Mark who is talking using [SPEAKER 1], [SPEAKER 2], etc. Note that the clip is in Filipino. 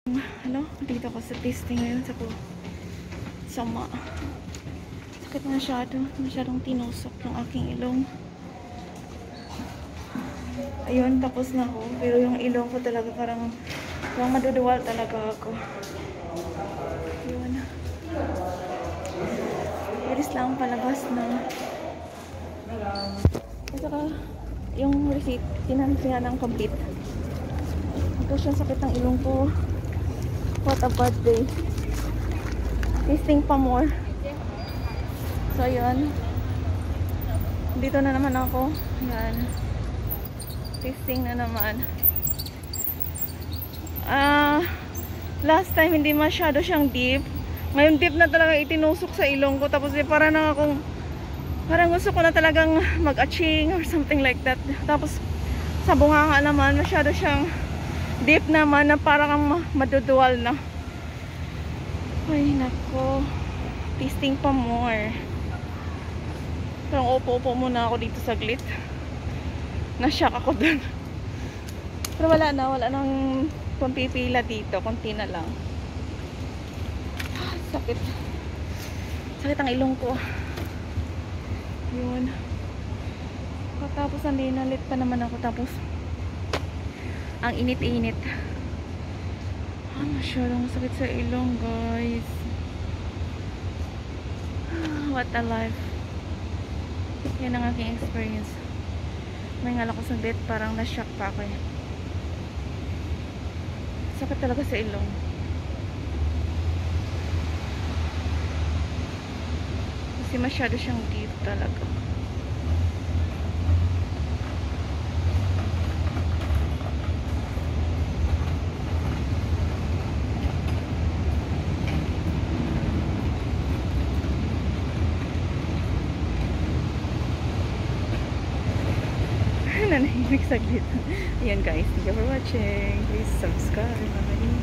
[SPEAKER 1] Hello, dito ko sa testing ngayon sa sama. Sakit masyadong tinusok yung aking ilong. Ayun, tapos na ako. Pero yung ilong ko talaga parang maduduwal talaga ako. Ayun. Bilis lang palabas na. At saka yung receipt, tinansihan ng complete. Ito siya, sakit ng ilong ko. What a bad day. Tasting pa more. So, yun. Dito na naman ako. Yan. Tasting na naman. Last time, hindi masyado siyang deep. Ngayon, deep na talaga itinusok sa ilong ko. Tapos, parang gusto ko na talagang mag-aching or something like that. Tapos, sa bunganga naman, masyado siyang deep naman na parang madudual na. Ay, nako. Tasting pa more. Parang upo-upo muna ako dito saglit. Na-shock ako dun. Pero wala nang pampipila dito. Konti na lang. Sakit. Sakit ang ilong ko. Yun. Tapos nalinalit pa naman ako. Tapos ang init-init. Masyadong sakit sa ilong, guys. What a life. Yan ang aking experience. May ngal ako sa bed, parang na-shock pa ako eh. Sakit talaga sa ilong. Kasi masyado siyang deep talaga. Nanahimik saglit. Ayan guys, thank you for watching. Please subscribe.